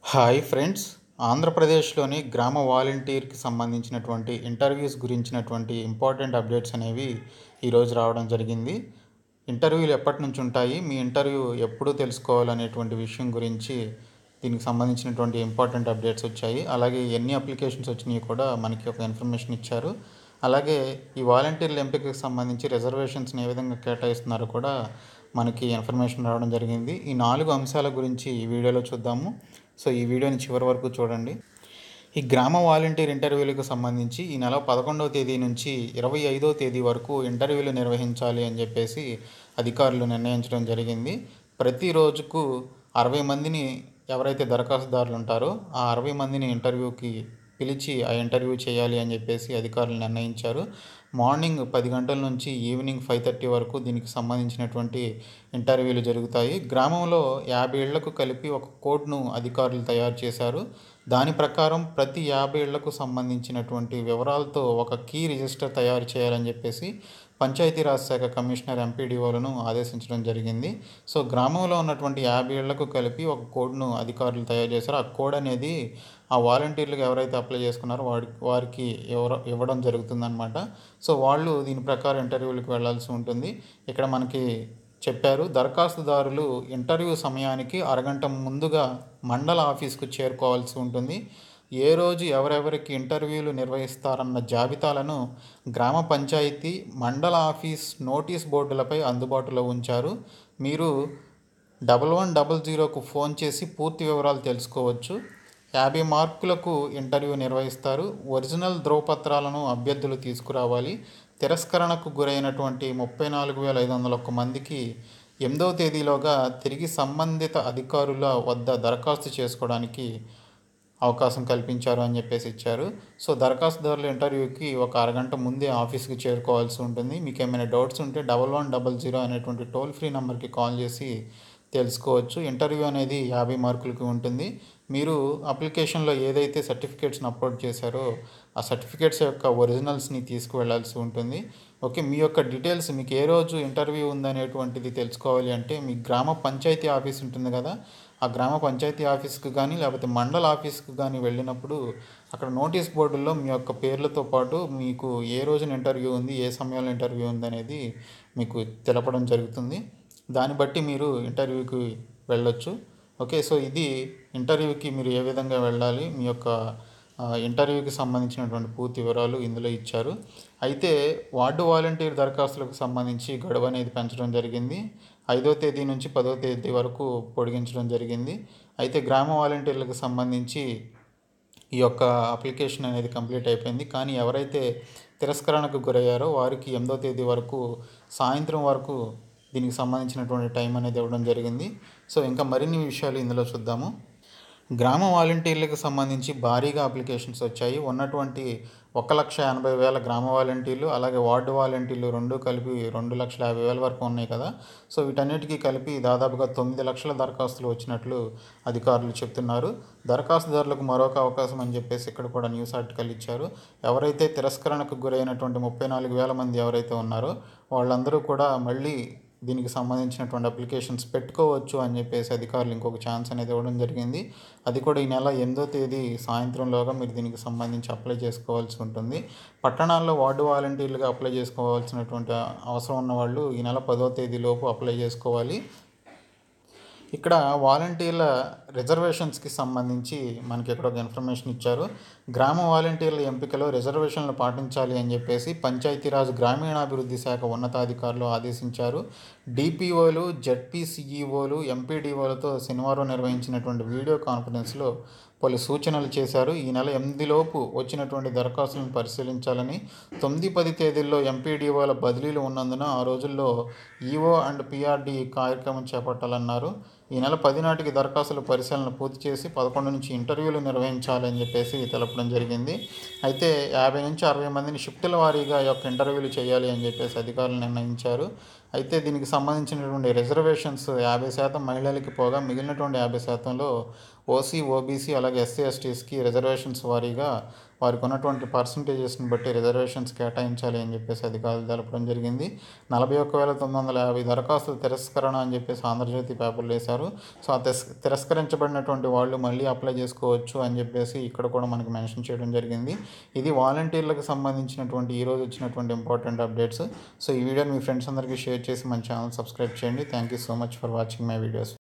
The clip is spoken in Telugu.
Hi friends. ఆంధ్రప్రదేశ్లోని గ్రామ వాలంటీర్కి సంబంధించినటువంటి ఇంటర్వ్యూస్ గురించినటువంటి ఇంపార్టెంట్ అప్డేట్స్ అనేవి ఈరోజు రావడం జరిగింది. ఇంటర్వ్యూలు ఎప్పటి నుంచి ఉంటాయి, మీ ఇంటర్వ్యూ ఎప్పుడు తెలుసుకోవాలనేటువంటి విషయం గురించి దీనికి సంబంధించినటువంటి ఇంపార్టెంట్ అప్డేట్స్ వచ్చాయి. అలాగే ఎన్ని అప్లికేషన్స్ వచ్చినాయి కూడా మనకి ఒక ఇన్ఫర్మేషన్ ఇచ్చారు. అలాగే ఈ వాలంటీర్ల ఎంపికకు సంబంధించి రిజర్వేషన్స్ని ఏ విధంగా కేటాయిస్తున్నారో కూడా మనకి ఇన్ఫర్మేషన్ రావడం జరిగింది. ఈ 4 అంశాల గురించి ఈ వీడియోలో చూద్దాము. సో ఈ వీడియోని చివరి వరకు చూడండి. ఈ గ్రామ వాలంటీర్ ఇంటర్వ్యూలకు సంబంధించి ఈ నెల 11వ తేదీ నుంచి 25వ తేదీ వరకు ఇంటర్వ్యూలు నిర్వహించాలి అని చెప్పేసి అధికారులు నిర్ణయించడం జరిగింది. ప్రతి రోజుకు 60 మందిని ఎవరైతే దరఖాస్తుదారులు ఉంటారో ఆ 60 మందిని ఇంటర్వ్యూకి పిలిచి ఆ ఇంటర్వ్యూ చేయాలి అని చెప్పేసి అధికారులు నిర్ణయించారు. మార్నింగ్ 10 గంటల నుంచి ఈవినింగ్ 5:30 వరకు దీనికి సంబంధించినటువంటి ఇంటర్వ్యూలు జరుగుతాయి. గ్రామంలో 50 ఇళ్లకు కలిపి ఒక కోడ్ను అధికారులు తయారు చేశారు. దాని ప్రకారం ప్రతి 50 ఇళ్లకు సంబంధించినటువంటి వివరాలతో ఒక కీ రిజిస్టర్ తయారు చేయాలని చెప్పేసి పంచాయతీరాజ్ శాఖ కమిషనర్ ఎంపీడీఓలను ఆదేశించడం జరిగింది. సో గ్రామంలో ఉన్నటువంటి 50 ఇళ్లకు కలిపి ఒక కోడ్ను అధికారులు తయారు చేశారు. ఆ కోడ్ అనేది ఆ వాలంటీర్లకు ఎవరైతే అప్లై చేసుకున్నారో వారికి ఇవ్వడం జరుగుతుందన్నమాట. సో వాళ్ళు దీని ప్రకారం ఇంటర్వ్యూలకు వెళ్ళాల్సి ఉంటుంది. ఇక్కడ మనకి చెప్పారు, దరఖాస్తుదారులు ఇంటర్వ్యూ సమయానికి అరగంట ముందుగా మండల ఆఫీస్కు చేరుకోవాల్సి ఉంటుంది. ఏ రోజు ఎవరెవరికి ఇంటర్వ్యూలు నిర్వహిస్తారన్న జాబితాలను గ్రామ పంచాయతీ, మండల ఆఫీస్ నోటీస్ బోర్డులపై అందుబాటులో ఉంచారు. మీరు 1100కు ఫోన్ చేసి పూర్తి వివరాలు తెలుసుకోవచ్చు. 50 మార్కులకు ఇంటర్వ్యూ నిర్వహిస్తారు. ఒరిజినల్ ధ్రువపత్రాలను అభ్యర్థులు తీసుకురావాలి. తిరస్కరణకు గురైనటువంటి 34,501 మందికి 8వ తేదీలోగా తిరిగి సంబంధిత అధికారుల వద్ద దరఖాస్తు చేసుకోవడానికి అవకాశం కల్పించారు అని చెప్పేసి ఇచ్చారు. సో దరఖాస్తుదారుల ఇంటర్వ్యూకి ఒక అరగంట ముందే ఆఫీస్కి చేరుకోవాల్సి ఉంటుంది. మీకు ఏమైనా డౌట్స్ ఉంటే 1100 అనేటువంటి టోల్ ఫ్రీ నెంబర్కి కాల్ చేసి తెలుసుకోవచ్చు. ఇంటర్వ్యూ అనేది 50 మార్కులకి ఉంటుంది. మీరు అప్లికేషన్లో ఏదైతే సర్టిఫికేట్స్ని అప్లోడ్ చేశారో ఆ సర్టిఫికేట్స్ యొక్క ఒరిజినల్స్ని తీసుకువెళ్లాల్సి ఉంటుంది. ఓకే, మీ యొక్క డీటెయిల్స్, మీకు ఏ రోజు ఇంటర్వ్యూ ఉందనేటువంటిది తెలుసుకోవాలి అంటే మీ గ్రామ పంచాయతీ ఆఫీస్ ఉంటుంది కదా, ఆ గ్రామ పంచాయతీ ఆఫీస్కి కానీ లేకపోతే మండల ఆఫీస్కి కానీ వెళ్ళినప్పుడు అక్కడ నోటీస్ బోర్డుల్లో మీ యొక్క పేర్లతో పాటు మీకు ఏ రోజున ఇంటర్వ్యూ ఉంది, ఏ సమయంలో ఇంటర్వ్యూ ఉంది అనేది మీకు తెలపడం జరుగుతుంది. దాన్ని బట్టి మీరు ఇంటర్వ్యూకి వెళ్ళొచ్చు. ఓకే, సో ఇది ఇంటర్వ్యూకి మీరు ఏ విధంగా వెళ్ళాలి, మీ యొక్క ఇంటర్వ్యూకి సంబంధించినటువంటి పూర్తి వివరాలు ఇందులో ఇచ్చారు. అయితే వార్డు వాలంటీర్ దరఖాస్తులకు సంబంధించి గడువు అనేది పెంచడం జరిగింది. 5వ తేదీ నుంచి 10వ తేదీ వరకు పొడిగించడం జరిగింది. అయితే గ్రామ వాలంటీర్లకు సంబంధించి ఈ యొక్క అప్లికేషన్ అనేది కంప్లీట్ అయిపోయింది. కానీ ఎవరైతే తిరస్కరణకు గురయ్యారో వారికి 8వ తేదీ వరకు సాయంత్రం వరకు దీనికి సంబంధించినటువంటి టైం అనేది ఇవ్వడం జరిగింది. సో ఇంకా మరిన్ని విషయాలు ఇందులో చూద్దాము. గ్రామ వాలంటీర్లకు సంబంధించి భారీగా అప్లికేషన్స్ వచ్చాయి. ఉన్నటువంటి 1,80,000 గ్రామ వాలంటీర్లు, అలాగే వార్డు వాలంటీర్లు రెండు కలిపి 2,50,000 వరకు ఉన్నాయి కదా. సో వీటన్నిటికీ కలిపి దాదాపుగా 9 లక్షల దరఖాస్తులు వచ్చినట్లు అధికారులు చెప్తున్నారు. దరఖాస్తుదారులకు మరొక అవకాశం అని చెప్పేసి ఇక్కడ కూడా న్యూస్ ఆర్టికల్ ఇచ్చారు. ఎవరైతే తిరస్కరణకు గురైనటువంటి 34,000 మంది ఎవరైతే ఉన్నారో వాళ్ళందరూ కూడా మళ్ళీ దీనికి సంబంధించినటువంటి అప్లికేషన్స్ పెట్టుకోవచ్చు అని చెప్పేసి అధికారులు ఇంకొక ఛాన్స్ అనేది ఇవ్వడం జరిగింది. అది కూడా ఈ నెల 8వ తేదీ సాయంత్రంలోగా మీరు దీనికి సంబంధించి అప్లై చేసుకోవాల్సి ఉంటుంది. పట్టణాల్లో వార్డు వాలంటీర్లుగా అప్లై చేసుకోవాల్సినటువంటి అవసరం ఉన్న వాళ్ళు ఈ నెల 10వ తేదీలోపు అప్లై చేసుకోవాలి. ఇక్కడ వాలంటీర్ల రిజర్వేషన్స్కి సంబంధించి మనకి ఇక్కడ ఒక ఇన్ఫర్మేషన్ ఇచ్చారు. గ్రామ వాలంటీర్ల ఎంపికలో రిజర్వేషన్లు పాటించాలి అని చెప్పేసి పంచాయతీరాజ్ గ్రామీణాభివృద్ధి శాఖ ఉన్నతాధికారులు ఆదేశించారు. డిపిఓలు, జెడ్పీసీఈఓలు, ఎంపీడీఓలతో శనివారం నిర్వహించినటువంటి వీడియో కాన్ఫరెన్స్లో పలు సూచనలు చేశారు. ఈ నెల 8లోపు వచ్చినటువంటి దరఖాస్తులను పరిశీలించాలని, 9-10 తేదీల్లో ఎంపీడీఓల బదిలీలు ఉన్నందున ఆ రోజుల్లో ఈఓ అండ్ పిఆర్డి కార్యక్రమం చేపట్టాలన్నారు. ఈ నెల 10 నాటికి దరఖాస్తుల పరిశీలన పూర్తి చేసి 11 నుంచి ఇంటర్వ్యూలు నిర్వహించాలని చెప్పేసి తెలపడం జరిగింది. అయితే 50 నుంచి 60 మందిని షిఫ్టుల వారీగా యొక్క ఇంటర్వ్యూలు చేయాలి అని చెప్పేసి అధికారులు నిర్ణయించారు. అయితే దీనికి సంబంధించినటువంటి రిజర్వేషన్స్ 50% మహిళలకి పోగా మిగిలినటువంటి 50%లో ఓసీ, ఓబీసీ అలాగే ఎస్సీ, ఎస్టీస్కి రిజర్వేషన్స్ వారీగా వారికి ఉన్నటువంటి పర్సంటేజెస్ని బట్టి రిజర్వేషన్స్ కేటాయించాలి అని చెప్పేసి అధికారులు తెలపడం జరిగింది. 41,950 దరఖాస్తులు తిరస్కరణ అని చెప్పేసి ఆంధ్రజ్యోతి పేపర్లు వేశారు. సో ఆ తిరస్కరించబడినటువంటి వాళ్ళు మళ్ళీ అప్లై చేసుకోవచ్చు అని చెప్పేసి ఇక్కడ కూడా మనకి మెన్షన్ చేయడం జరిగింది. ఇది వాలంటీర్లకు సంబంధించినటువంటి ఈరోజు వచ్చినటువంటి ఇంపార్టెంట్ అప్డేట్స్. సో ఈ వీడియోని మీ ఫ్రెండ్స్ అందరికీ షేర్ చేసి మన ఛానల్ సబ్స్క్రైబ్ చేయండి. Thank you so much for watching my videos.